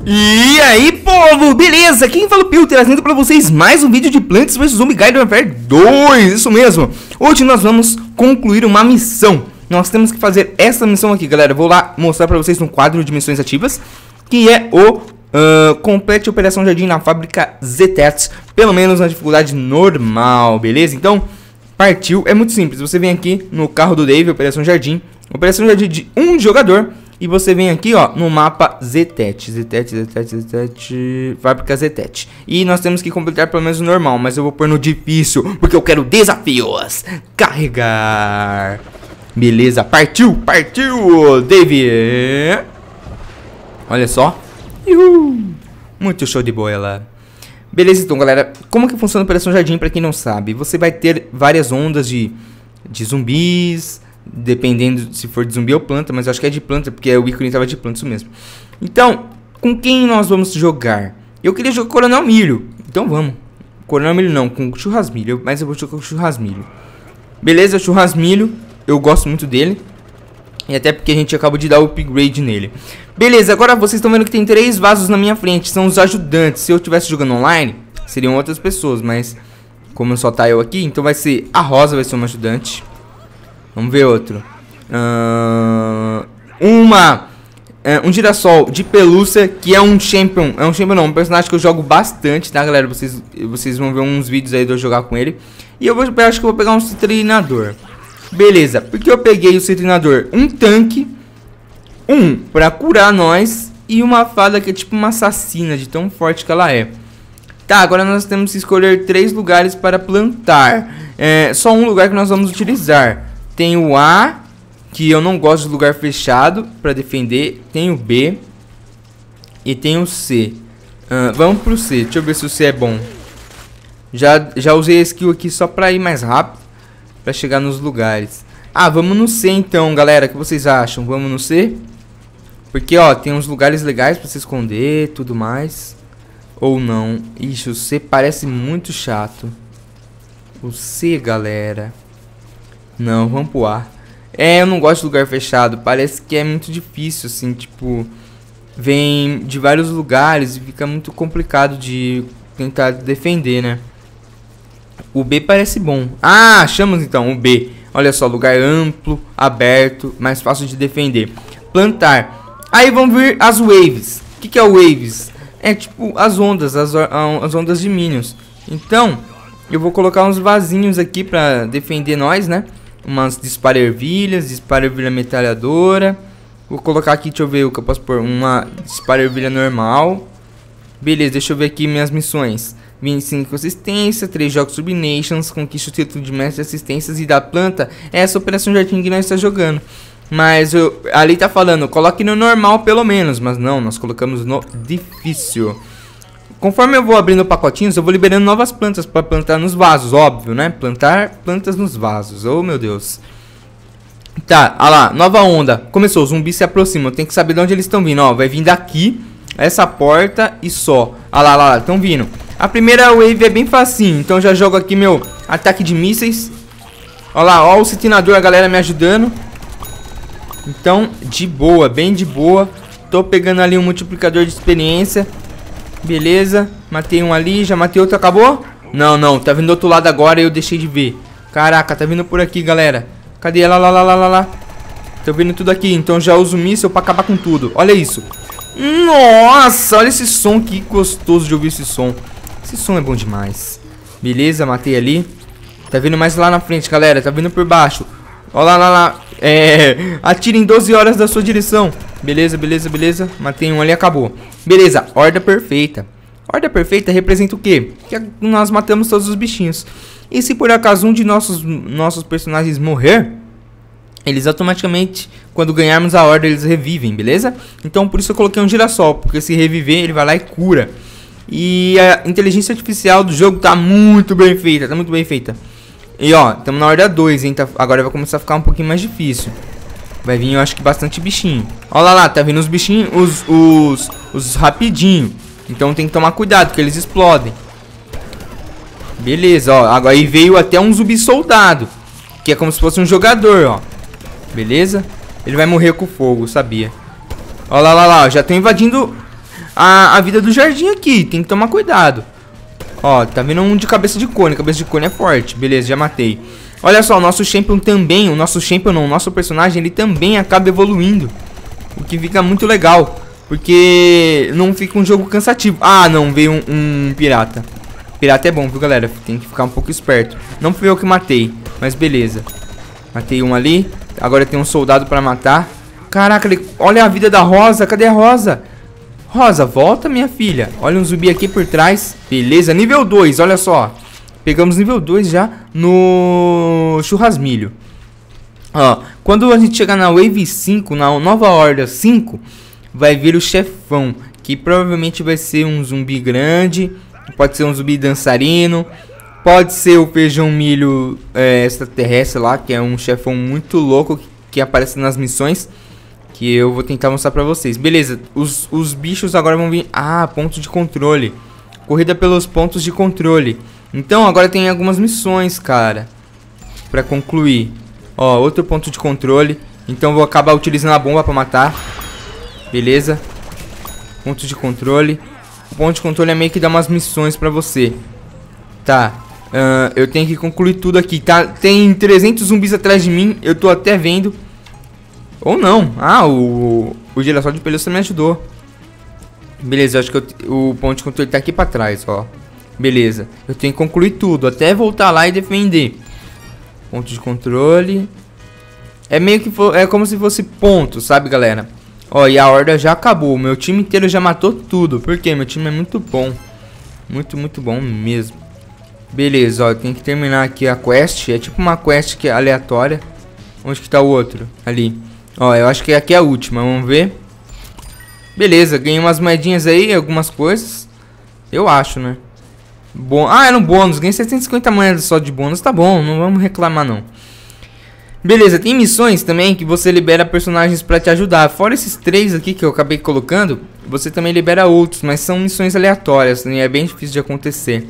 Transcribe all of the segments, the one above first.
E aí, povo, beleza? Quem fala o Pio, trazendo pra vocês mais um vídeo de Plants vs Zombies Garden Warfare 2, isso mesmo. Hoje nós vamos concluir uma missão. Nós temos que fazer essa missão aqui, galera. Vou lá mostrar pra vocês no quadro de missões ativas, que é o complete Operação Jardim na fábrica ZTETS, pelo menos na dificuldade normal, beleza? Então, partiu, é muito simples. Você vem aqui no carro do Dave, Operação Jardim de um jogador. E você vem aqui, ó, no mapa ZTET, fábrica ZTET. E nós temos que completar pelo menos o normal, mas eu vou pôr no difícil, porque eu quero desafios. Carregar. Beleza, partiu, Dave. Olha só. Muito show de bola. Beleza, então, galera, como que funciona a Operação Jardim, pra quem não sabe? Você vai ter várias ondas de zumbis, dependendo se for de zumbi ou planta, mas eu acho que é de planta, porque o ícone tava de planta, isso mesmo. Então, com quem nós vamos jogar? Eu queria jogar com o Coronel Milho, então vamos. Coronel Milho não, com o Churrasmilho, mas eu vou jogar com o Churrasmilho. Beleza, Churrasmilho, eu gosto muito dele. E até porque a gente acabou de dar o upgrade nele. Beleza, agora vocês estão vendo que tem 3 vasos na minha frente, são os ajudantes. Se eu estivesse jogando online, seriam outras pessoas, mas como só tá eu aqui, então vai ser a Rosa, vai ser uma ajudante. Vamos ver outro. Um girassol de pelúcia, que é um champion. É um champion não, um personagem que eu jogo bastante, tá, galera? Vocês vão ver uns vídeos aí de eu jogar com ele. E eu acho que eu vou pegar um citrinador. Beleza, porque eu peguei o citrinador? Um tanque, pra curar nós, e uma fada que é tipo uma assassina, de tão forte que ela é. Tá, agora nós temos que escolher 3 lugares para plantar. Só um lugar que nós vamos utilizar. Tem o A, que eu não gosto de lugar fechado para defender. Tem o B e tem o C. Vamos pro C, deixa eu ver se o C é bom. Já usei a skill aqui só para ir mais rápido, para chegar nos lugares. Vamos no C então, galera, o que vocês acham? Vamos no C? Porque, ó, tem uns lugares legais para se esconder, tudo mais. Ou não. Ixi, o C parece muito chato. O C, galera. Não, vamos pro A. Eu não gosto de lugar fechado. Parece que é muito difícil, assim, tipo, vem de vários lugares e fica muito complicado de tentar defender, né? O B parece bom. Achamos então o B. Olha só, lugar amplo, aberto, mais fácil de defender. Plantar. Aí vamos ver as waves. O que é o waves? É tipo as ondas, as ondas de minions. Então, eu vou colocar uns vasinhos aqui pra defender nós, né? Umas dispara-ervilhas, dispara-ervilha metralhadora. Vou colocar aqui, deixa eu ver o que eu posso pôr. Uma dispara-ervilha normal. Beleza, deixa eu ver aqui minhas missões. 25 assistência, 3 jogos Subnations, conquista o título de mestre de assistências e da planta. Essa Operação Jardim que nós estamos jogando. Mas ali tá falando, coloque no normal pelo menos. Mas não, nós colocamos no difícil. Conforme eu vou abrindo pacotinhos, eu vou liberando novas plantas para plantar nos vasos, óbvio, né? Plantar plantas nos vasos, oh meu Deus. Tá, olha lá, nova onda. Começou, os zumbis se aproximam, tem que saber de onde eles estão vindo, ó. Vai vir daqui, essa porta e só. Olha lá, estão vindo. A primeira wave é bem facinho, então já jogo aqui meu ataque de mísseis. Olha lá, ó o citinador, a galera me ajudando. Então, de boa, bem de boa. Tô pegando ali um multiplicador de experiência. Beleza, matei um ali, já matei outro, acabou? Não, tá vindo do outro lado agora e eu deixei de ver. Caraca, tá vindo por aqui, galera. Cadê ela? Lá. Tô vendo tudo aqui, então já uso o míssil pra acabar com tudo. Olha isso. Nossa, olha esse som, que gostoso de ouvir esse som. Esse som é bom demais. Beleza, matei ali. Tá vindo mais lá na frente, galera, tá vindo por baixo. Olha lá. Atira em 12 horas da sua direção. Beleza. Matei um ali, acabou. Beleza, horda perfeita. Horda perfeita representa o quê? Que nós matamos todos os bichinhos. E se por acaso um de nossos personagens morrer, eles automaticamente, quando ganharmos a horda, eles revivem, beleza? Então por isso eu coloquei um girassol, porque se reviver, ele vai lá e cura. E a inteligência artificial do jogo tá muito bem feita, E ó, estamos na horda 2, hein? Agora vai começar a ficar um pouquinho mais difícil. Vai vir, eu acho que bastante bichinho. Olha lá, tá vindo os bichinhos, os rapidinho. Então tem que tomar cuidado, que eles explodem. Beleza, ó. Agora aí veio até um zumbi soldado, que é como se fosse um jogador, ó. Beleza? Ele vai morrer com fogo, sabia. Olha lá, já tô invadindo a vida do jardim aqui. Tem que tomar cuidado. Ó, tá vendo um de cabeça de cone. Cabeça de cone é forte. Beleza, já matei. Olha só, o nosso champion também. O nosso personagem, ele também acaba evoluindo. O que fica muito legal. Porque não fica um jogo cansativo. Ah, não, veio um pirata. Pirata é bom, viu, galera? Tem que ficar um pouco esperto. Não fui eu que matei, mas beleza. Matei um ali. Agora tem um soldado pra matar. Caraca, olha a vida da Rosa. Cadê a Rosa? Rosa, volta, minha filha. Olha um zumbi aqui por trás. Beleza, nível 2, olha só. Pegamos nível 2 já no churrasmilho. Ó, quando a gente chegar na Wave 5, na nova Horda 5, vai vir o chefão, que provavelmente vai ser um zumbi grande. Pode ser um zumbi dançarino. Pode ser o feijão milho extraterrestre lá, que é um chefão muito louco que aparece nas missões. Que eu vou tentar mostrar pra vocês. Beleza, os bichos agora vão vir... Ah, ponto de controle. Corrida pelos pontos de controle. Então agora tem algumas missões, cara, pra concluir. Ó, outro ponto de controle. Então vou acabar utilizando a bomba pra matar. Beleza. Ponto de controle. O ponto de controle é meio que dá umas missões pra você. Tá. Eu tenho que concluir tudo aqui, tá? Tem 300 zumbis atrás de mim. Eu tô até vendo. Ou não. Ah, o girassol de pelúcia me ajudou. Beleza, eu acho que o ponto de controle tá aqui pra trás, ó. Beleza. Eu tenho que concluir tudo, até voltar lá e defender. Ponto de controle. É meio que... É como se fosse ponto, sabe, galera? Ó, e a horda já acabou. Meu time inteiro já matou tudo. Por quê? Meu time é muito bom. Muito, muito bom mesmo. Beleza, ó. Eu tenho que terminar aqui a quest. É tipo uma quest que é aleatória. Onde que tá o outro? Ali. Ó, eu acho que aqui é a última. Vamos ver. Beleza, ganhei umas moedinhas aí, algumas coisas. Eu acho, né? Bom, era um bônus. Ganhei 750 moedas só de bônus. Tá bom, não vamos reclamar não. Beleza, tem missões também que você libera personagens pra te ajudar. Fora esses 3 aqui que eu acabei colocando, você também libera outros, mas são missões aleatórias, né? É bem difícil de acontecer.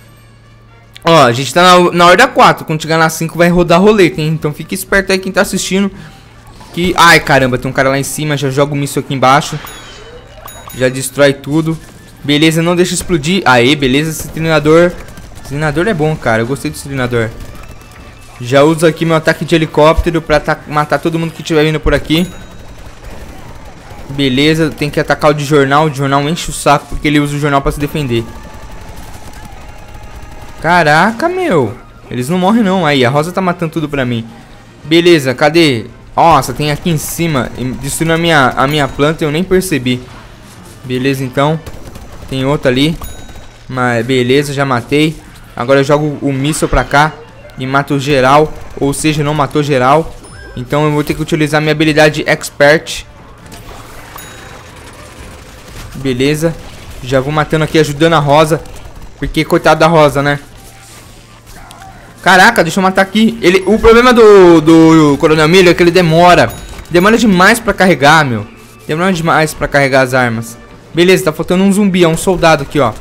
Ó, a gente tá na Horda 4. Quando chegar na 5 vai rodar roleta, hein? Então fique esperto aí quem tá assistindo. Que... Ai, caramba, tem um cara lá em cima. Já joga o míssil aqui embaixo. Já destrói tudo. Beleza, não deixa explodir. Aê, beleza, esse treinador. Esse treinador é bom, cara. Eu gostei desse treinador. Já uso aqui meu ataque de helicóptero pra matar todo mundo que estiver vindo por aqui. Beleza, tem que atacar o de jornal. O de jornal enche o saco porque ele usa o jornal pra se defender. Caraca, meu. Eles não morrem não. Aí, a Rosa tá matando tudo pra mim. Beleza, cadê? Nossa, tem aqui em cima. Destruindo a minha planta e eu nem percebi. Beleza, então. Tem outro ali. Mas beleza, já matei. Agora eu jogo o míssil pra cá e mato geral. Ou seja, não matou geral. Então eu vou ter que utilizar minha habilidade Expert. Beleza. Já vou matando aqui, ajudando a Rosa. Porque coitado da Rosa, né? Caraca, deixa eu matar aqui. O problema do Coronel Miller é que ele demora. Demora demais pra carregar, meu. Demora demais pra carregar as armas. Beleza, tá faltando um zumbi, é um soldado aqui, ó.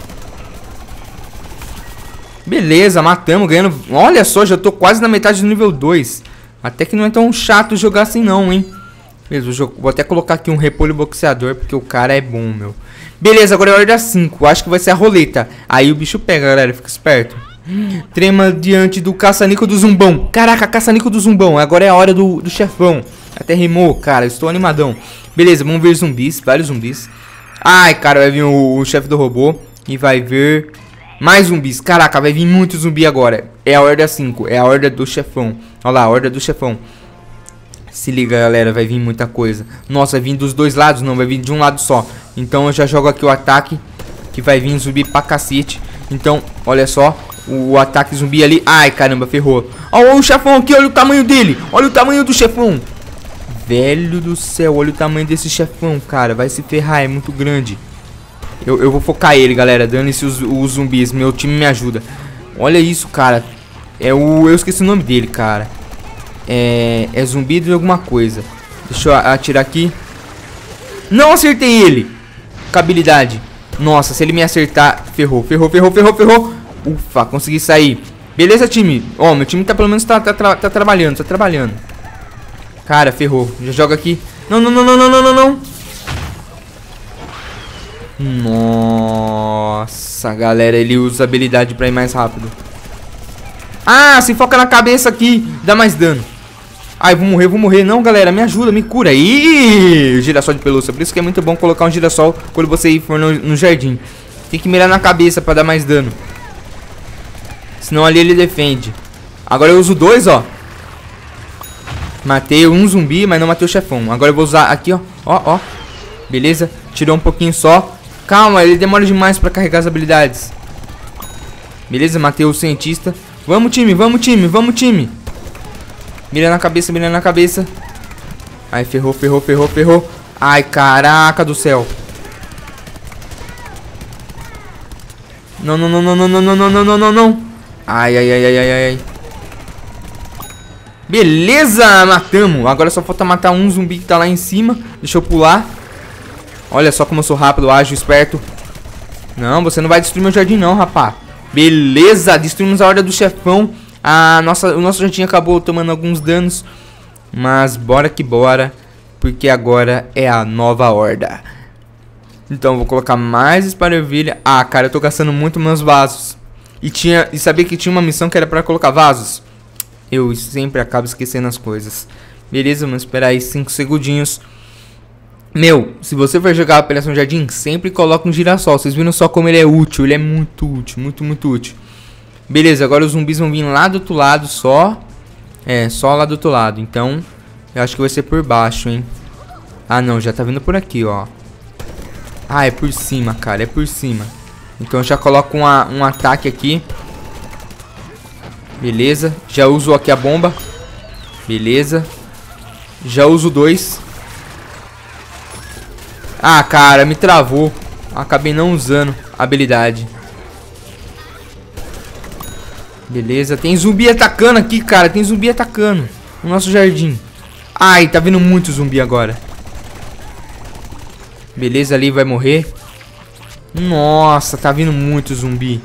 Beleza, matamos, ganhando. Olha só, já tô quase na metade do nível 2. Até que não é tão chato jogar assim não, hein. Beleza, vou até colocar aqui um repolho boxeador, porque o cara é bom, meu. Beleza, agora é a Horda 5. Acho que vai ser a roleta. Aí o bicho pega, galera, fica esperto. Trema diante do caça-níquel do zumbão. Caraca, caça-níquel do zumbão. Agora é a hora do chefão. Até rimou, cara, estou animadão. Beleza, vamos ver zumbis, vários zumbis. Ai, cara, vai vir o chefe do robô. E vai vir mais zumbis. Caraca, vai vir muito zumbi agora. É a Horda 5, é a Horda do chefão. Olha lá, a Horda do chefão. Se liga, galera, vai vir muita coisa. Nossa, vai vir dos dois lados, não, vai vir de um lado só. Então eu já jogo aqui o ataque, que vai vir zumbi pra cacete. Então, olha só, o ataque zumbi ali. Ai, caramba, ferrou. Olha o chefão aqui, olha o tamanho dele. Olha o tamanho do chefão. Velho do céu, olha o tamanho desse chefão, cara. Vai se ferrar, é muito grande. Eu vou focar ele, galera. Dane-se os zumbis, meu time me ajuda. Olha isso, cara. Eu esqueci o nome dele, cara. É zumbi de alguma coisa. Deixa eu atirar aqui. Não acertei ele. Com habilidade. Nossa, se ele me acertar, ferrou, ferrou, ferrou, ferrou, ferrou. Ufa, consegui sair. Beleza, time. Ó, meu time tá pelo menos tá trabalhando, tá trabalhando. Cara, ferrou. Já joga aqui. Não, não, não, não, não, não, não, não. Nossa, galera, ele usa habilidade pra ir mais rápido. Ah, se foca na cabeça aqui, dá mais dano. Ai, vou morrer. Não, galera, me ajuda, me cura. Ih, girassol de pelúcia. Por isso que é muito bom colocar um girassol quando você for no jardim. Tem que mirar na cabeça pra dar mais dano. Senão ali ele defende. Agora eu uso dois, ó. Matei um zumbi, mas não matei o chefão. Agora eu vou usar aqui, ó. Ó. Beleza, tirou um pouquinho só. Calma, ele demora demais pra carregar as habilidades. Beleza, matei o cientista. Vamos, time. Mira na cabeça. Ai, ferrou. Ai, caraca do céu. Não. Ai. Beleza, matamos. Agora só falta matar um zumbi que tá lá em cima. Deixa eu pular. Olha só como eu sou rápido, ágil, esperto. Não, você não vai destruir meu jardim não, rapá. Beleza, destruímos a horda do chefão. O nosso jardim acabou tomando alguns danos. Mas bora que bora. Porque agora é a nova horda. Então vou colocar mais esparavilha. Ah, cara, eu tô gastando muito meus vasos. E sabia que tinha uma missão que era pra colocar vasos? Eu sempre acabo esquecendo as coisas. Beleza, vamos esperar aí 5 segundinhos. Meu, se você for jogar a Operação Jardim, sempre coloca um girassol. Vocês viram só como ele é útil? Ele é muito útil, muito útil. Beleza, agora os zumbis vão vir lá do outro lado só. É, só lá do outro lado. Então, eu acho que vai ser por baixo, hein. Ah, não, já tá vindo por aqui, ó. Ah, é por cima, cara, é por cima. Então eu já coloco um ataque aqui. Beleza, já uso aqui a bomba. Beleza. Já uso 2. Ah, cara, me travou. Acabei não usando a habilidade. Beleza, tem zumbi atacando aqui, cara. Tem zumbi atacando no nosso jardim. Ai, tá vindo muito zumbi agora. Beleza, ali vai morrer. Nossa, tá vindo muito zumbi.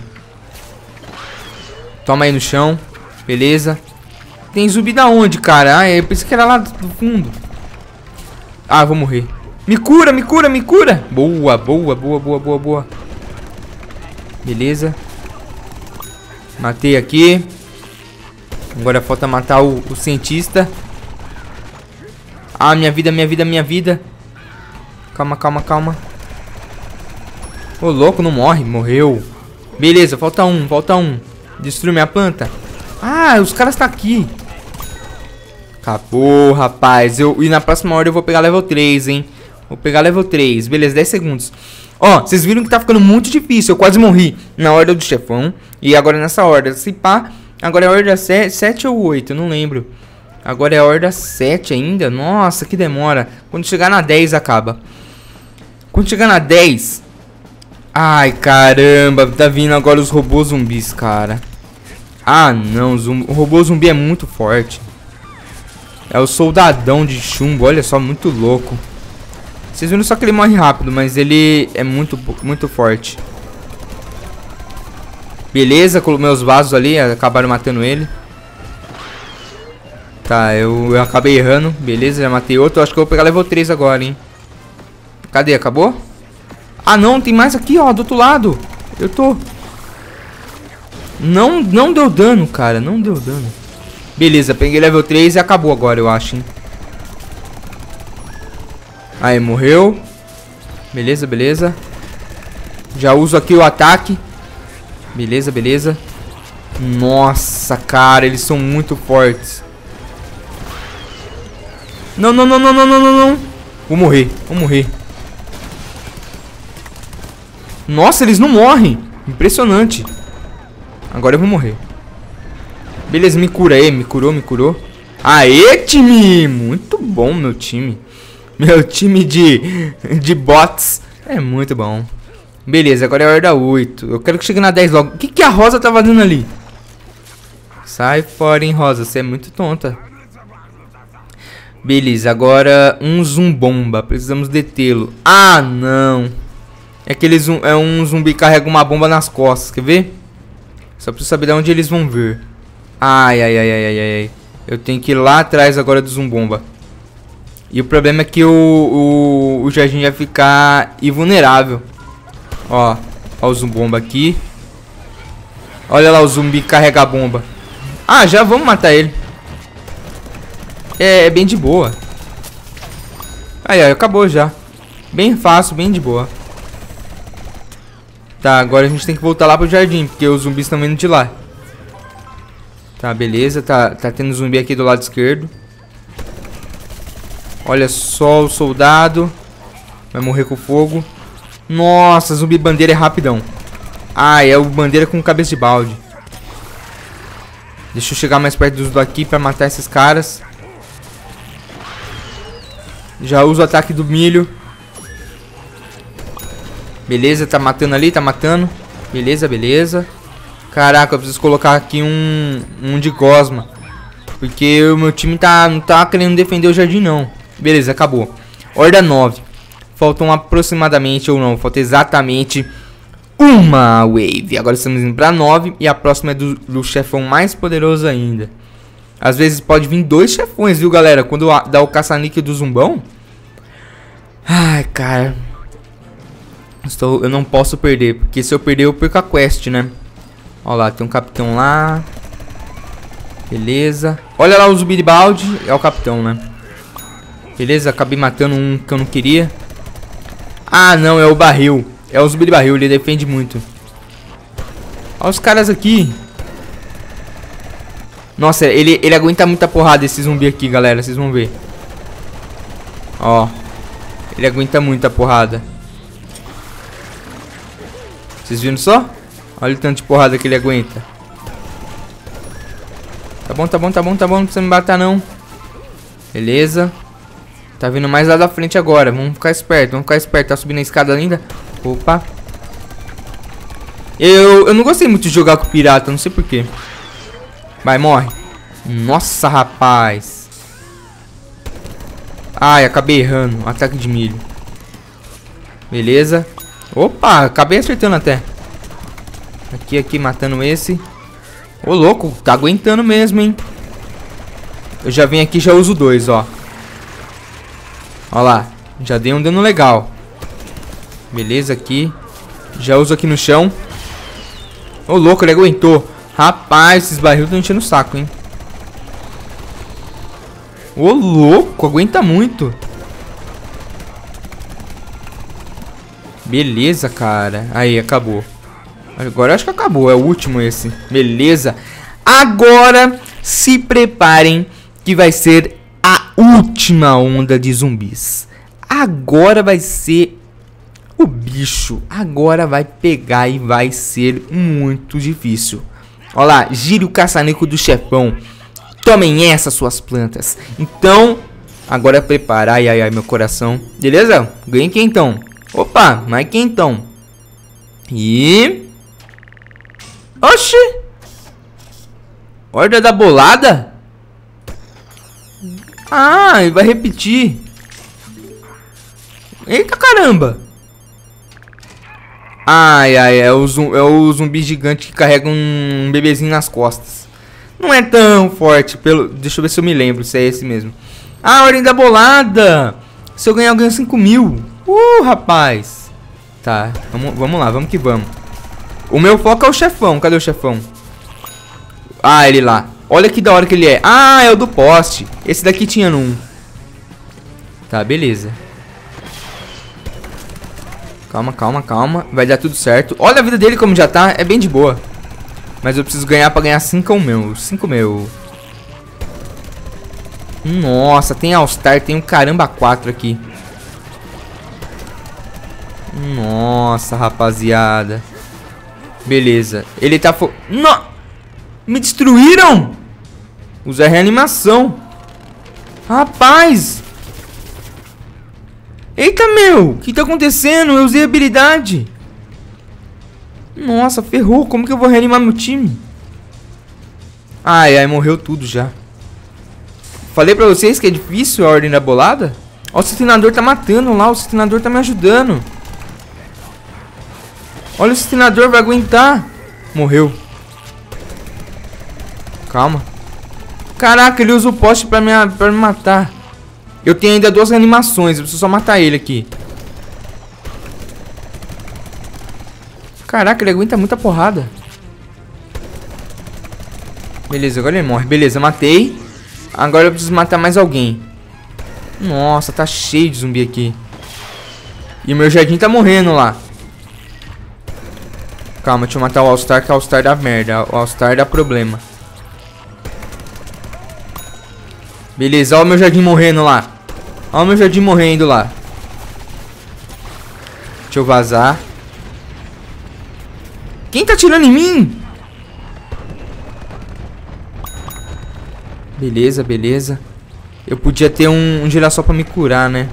Toma aí no chão. Beleza. Tem zumbi da onde, cara? Ah, eu pensei que era lá do fundo. Ah, eu vou morrer. Me cura. Boa. Beleza. Matei aqui. Agora falta matar o cientista. Ah, minha vida. Calma. Ô, louco, não morre. Morreu. Beleza, falta um. Destruiu minha planta. Ah, os caras tá aqui. Acabou, rapaz. E na próxima hora eu vou pegar level 3, hein. Vou pegar level 3. Beleza, 10 segundos. Ó, vocês viram que tá ficando muito difícil. Eu quase morri na horda do chefão. E agora nessa horda. Se pá, agora é a horda 7 ou 8, eu não lembro. Agora é a horda 7 ainda. Nossa, que demora. Quando chegar na 10 acaba. Quando chegar na 10... Ai, caramba. Tá vindo agora os robôs zumbis, cara. Ah, não. O robô zumbi é muito forte. É o soldadão de chumbo. Olha só, muito louco. Vocês viram só que ele morre rápido, mas ele é muito forte. Beleza, com meus vasos ali, acabaram matando ele. Tá, eu acabei errando. Beleza, já matei outro. Acho que eu vou pegar level 3 agora, hein. Cadê? Acabou? Ah, não, tem mais aqui, ó, do outro lado. Eu tô... Não deu dano, cara, não deu dano. Beleza, peguei level 3 e acabou agora, eu acho, hein. Aí, morreu. Beleza. Já uso aqui o ataque. Beleza. Nossa, cara, eles são muito fortes. Não. Vou morrer. Nossa, eles não morrem. Impressionante. Agora eu vou morrer. Beleza, me cura aí. Me curou. Aê, time. Muito bom, meu time. Meu time de bots é muito bom. Beleza, agora é a horda 8. Eu quero que chegue na 10 logo. O que a Rosa tá fazendo ali? Sai fora, hein, Rosa. Você é muito tonta. Beleza, agora um zumbomba. Precisamos detê-lo. Ah, não. É um zumbi que carrega uma bomba nas costas. Quer ver? Só preciso saber de onde eles vão vir. Ai. Eu tenho que ir lá atrás agora do zumbomba. E o problema é que o jardim vai ficar invulnerável. Ó. Ó o zumbomba aqui. Olha lá o zumbi carregar a bomba. Ah, já vamos matar ele. É bem de boa. Aí, ó, acabou já. Bem fácil, bem de boa. Tá, agora a gente tem que voltar lá pro jardim, porque os zumbis estão vindo de lá. Tá, beleza. Tá tendo zumbi aqui do lado esquerdo. Olha só o soldado. Vai morrer com fogo. Nossa, zumbi bandeira é rapidão. Ah, é o bandeira com cabeça de balde. Deixa eu chegar mais perto dos daqui pra matar esses caras. Já uso o ataque do milho. Beleza, tá matando ali, tá matando. Beleza, beleza. Caraca, eu preciso colocar aqui um de gosma. Porque o meu time não tá querendo defender o jardim, não. Beleza, acabou. Horda 9. Faltam aproximadamente, ou não, falta exatamente uma wave. Agora estamos indo pra 9. E a próxima é do chefão mais poderoso ainda. Às vezes pode vir 2 chefões, viu, galera? Quando dá o caça-níquel do zumbão. Ai, cara. Eu não posso perder, porque se eu perder eu perco a quest, né? Olha lá, tem um capitão lá. Beleza. Olha lá o zumbi de balde. É o capitão, né? Beleza, acabei matando um que eu não queria. Ah, não, é o barril. É o zumbi de barril, ele defende muito. Olha os caras aqui. Nossa, ele aguenta muita porrada, esse zumbi aqui, galera. Vocês vão ver. Ó. Ele aguenta muita porrada. Vocês viram só? Olha o tanto de porrada que ele aguenta. Tá bom, tá bom, tá bom, tá bom. Não precisa me matar, não. Beleza. Tá vindo mais lá da frente agora. Vamos ficar esperto, vamos ficar esperto. Tá subindo a escada ainda. Opa. Eu não gostei muito de jogar com pirata, não sei porquê. Vai, morre. Nossa, rapaz. Ai, acabei errando. Ataque de milho. Beleza. Opa, acabei acertando até. Aqui, matando esse. Ô, louco, tá aguentando mesmo, hein. Eu já venho aqui e já uso 2, ó. Ó lá, já dei um dano legal. Beleza, aqui. Já uso aqui no chão. Ô, louco, ele aguentou. Rapaz, esses barril estão enchendo o saco, hein. Ô, louco, aguenta muito. Beleza, cara. Aí, acabou. Agora eu acho que acabou. É o último esse. Beleza. Agora se preparem que vai ser a última onda de zumbis. Agora vai ser o bicho. Agora vai pegar e vai ser muito difícil. Olha lá. Gire o caça-níquel do chefão. Tomem essa, suas plantas. Então, agora é preparar. Ai, ai, ai, meu coração. Beleza? Ganhei aqui então. Opa, mais quentão. E... Oxi! Horda da bolada? Ah, ele vai repetir. Eita caramba! Ai, ai, é o zumbi gigante que carrega um bebezinho nas costas. Não é tão forte, deixa eu ver se eu me lembro, se é esse mesmo. Ah, ordem da bolada! Se eu ganhar, eu ganho 5.000. Rapaz. Tá, vamos lá, vamos que vamos. O meu foco é o chefão. Cadê o chefão? Ah, ele lá. Olha que da hora que ele é. Ah, é o do poste. Esse daqui tinha no 1. Tá, beleza. Calma, calma, calma. Vai dar tudo certo. Olha a vida dele como já tá. É bem de boa. Mas eu preciso ganhar pra ganhar 5 mil. 5 mil. Nossa, tem All-Star. Tem um caramba 4 aqui. Nossa, rapaziada. Beleza. Ele tá... Não! Me destruíram! Usa reanimação. Rapaz! Eita, meu! O que tá acontecendo? Eu usei habilidade. Nossa, ferrou. Como que eu vou reanimar meu time? Ai, ai, morreu tudo já. Falei pra vocês que é difícil a ordem da bolada. Ó, o citrinador tá matando lá. O citrinador tá me ajudando. Olha, o citrinador vai aguentar. Morreu. Calma. Caraca, ele usa o poste pra me matar. Eu tenho ainda 2 reanimações. Eu preciso só matar ele aqui. Caraca, ele aguenta muita porrada. Beleza, agora ele morre. Beleza, matei. Agora eu preciso matar mais alguém. Nossa, tá cheio de zumbi aqui. E o meu jardim tá morrendo lá. Calma, deixa eu matar o All-Star, que o All-Star dá merda. O All-Star dá problema. Beleza, olha o meu jardim morrendo lá. Olha o meu jardim morrendo lá. Deixa eu vazar. Quem tá atirando em mim? Beleza, beleza. Eu podia ter um girassol pra me curar, né?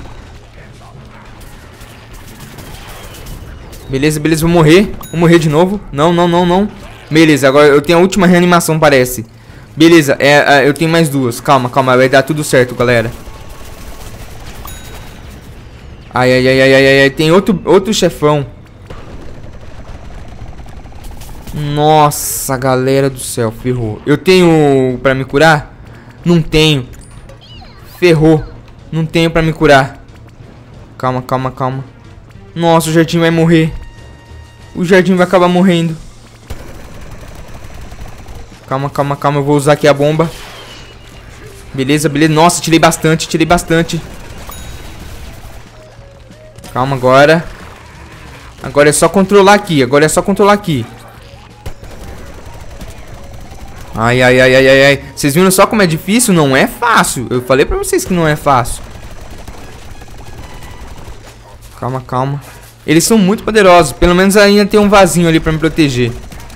Beleza, beleza, vou morrer. Vou morrer de novo. Não, não, não, não. Beleza, agora eu tenho a última reanimação, parece. Beleza, eu tenho mais duas. Calma, calma, vai dar tudo certo, galera. Ai, ai, ai, ai, ai, ai. Tem outro chefão. Nossa, galera do céu, ferrou. Eu tenho pra me curar? Não tenho. Ferrou. Não tenho pra me curar. Calma, calma, calma. Nossa, o jardim vai morrer. O jardim vai acabar morrendo. Calma, calma, calma. Eu vou usar aqui a bomba. Beleza, beleza. Nossa, tirei bastante, tirei bastante. Calma agora. Agora é só controlar aqui. Agora é só controlar aqui. Ai, ai, ai, ai, ai, ai. Vocês viram só como é difícil? Não é fácil. Eu falei pra vocês que não é fácil. Calma, calma. Eles são muito poderosos. Pelo menos ainda tem um vasinho ali pra me proteger.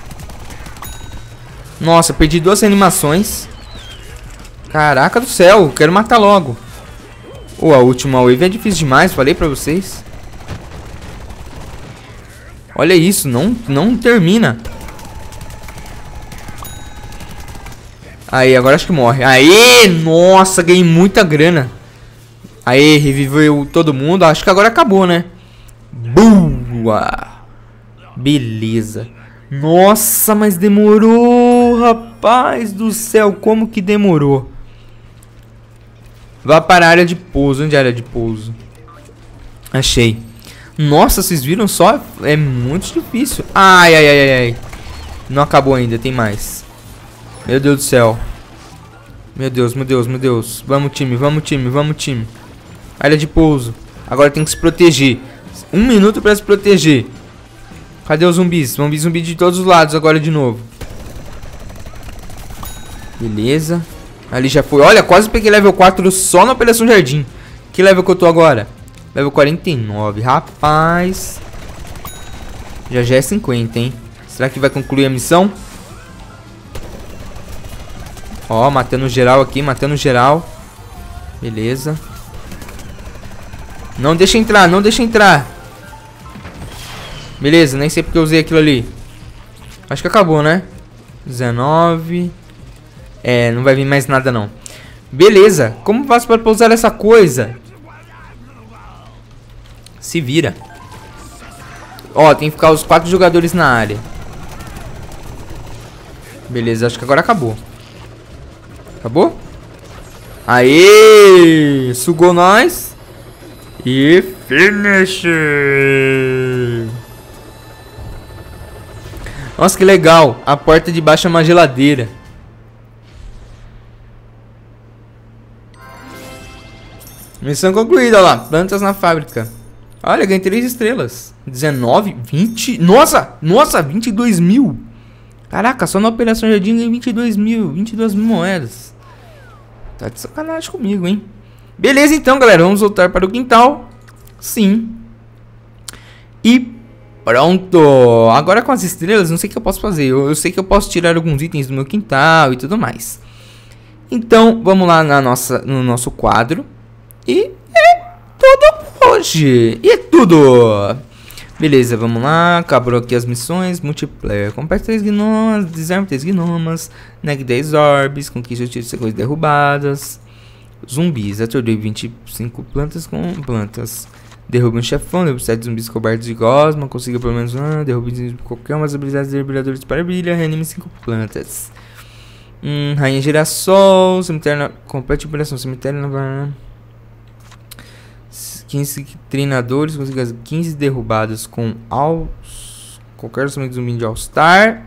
Nossa, perdi 2 reanimações. Caraca do céu. Quero matar logo. Oh, a última wave é difícil demais. Falei pra vocês. Olha isso. Não termina. Aí, agora acho que morre. Aê, nossa, ganhei muita grana. Aê, reviveu todo mundo. Acho que agora acabou, né? Boa. Beleza. Nossa, mas demorou, rapaz do céu. Como que demorou? Vá para a área de pouso. Onde é a área de pouso? Achei. Nossa, vocês viram só? É muito difícil. Ai, ai, ai, ai, ai. Não acabou ainda, tem mais. Meu Deus do céu. Meu Deus, meu Deus, meu Deus. Vamos time, vamos time, vamos time. Área de pouso. Agora tem que se proteger. 1 minuto pra se proteger. Cadê os zumbis? Vão vir zumbi de todos os lados agora de novo. Beleza. Ali já foi. Olha, quase peguei level 4 só na Operação Jardim. Que level que eu tô agora? Level 49. Rapaz. Já é 50, hein? Será que vai concluir a missão? Ó, matando geral aqui, matando geral. Beleza. Não deixa entrar, não deixa entrar. Beleza, nem sei porque eu usei aquilo ali. Acho que acabou, né? 19. É, não vai vir mais nada não. Beleza, como faço para pousar essa coisa? Se vira. Ó, tem que ficar os 4 jogadores na área. Beleza, acho que agora acabou. Acabou? Aê! Sugou nós. E finish! Nossa, que legal. A porta de baixo é uma geladeira. Missão concluída, olha lá. Plantas na fábrica. Olha, ganhei 3 estrelas. 19, 20. Nossa! Nossa, 22 mil. Caraca, só na Operação Jardim ganhei 22 mil. 22 mil moedas. Tá de sacanagem comigo, hein? Beleza, então, galera. Vamos voltar para o quintal. Sim. E pronto. Agora com as estrelas, não sei o que eu posso fazer. Eu sei que eu posso tirar alguns itens do meu quintal e tudo mais. Então, vamos lá no nosso quadro. E é tudo hoje. E é tudo. Beleza, vamos lá. Acabou aqui as missões. Multiplayer. Complete 3 gnomas. Desarme 3 gnomas. Neg 10 orbes. Conquista de coisas derrubadas. Zumbis. Atordoei 25 plantas com plantas. Derrube um chefão. Derrube 7 zumbis cobertos de gosma. Consiga pelo menos derrube qualquer uma das habilidades derrubadores para brilha. Reanime 5 plantas. Rainha girassol. Cemitério. Complete operação. Cemitério. 15 treinadores, consiga 15 derrubadas com Qualquer lançamento de zumbi de All-Star.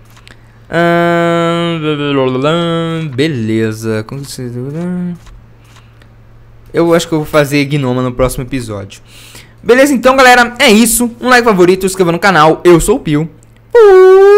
Beleza. Eu acho que eu vou fazer Gnoma no próximo episódio. Beleza, então, galera, é isso. Um like favorito, se inscreva no canal. Eu sou o Pio.